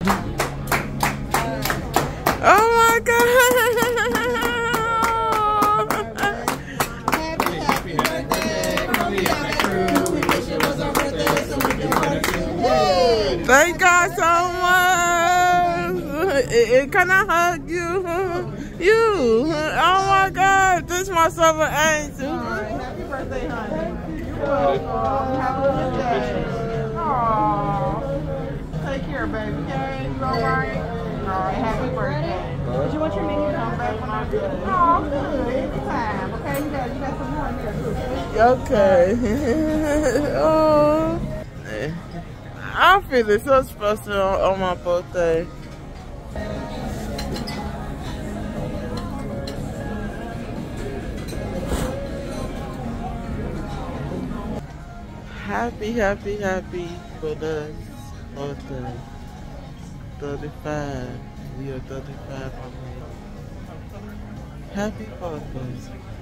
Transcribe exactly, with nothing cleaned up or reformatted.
Oh my God! Thank God so much. It, it, can I hug you? You. Oh my God! This is my summer angel. All right, happy birthday, honey. You're welcome. Have a good day. Aww. Take care, baby. Okay, you all right? All right, happy birthday. Did you want your menu? Come back when I'm good. Oh, good. Anytime. Okay, you got, you got some more in there, too. Okay. Oh. I'm feeling so special on, on my birthday. Happy, happy, happy for the birthday. thirty-five. We are thirty-five on me. Happy birthday.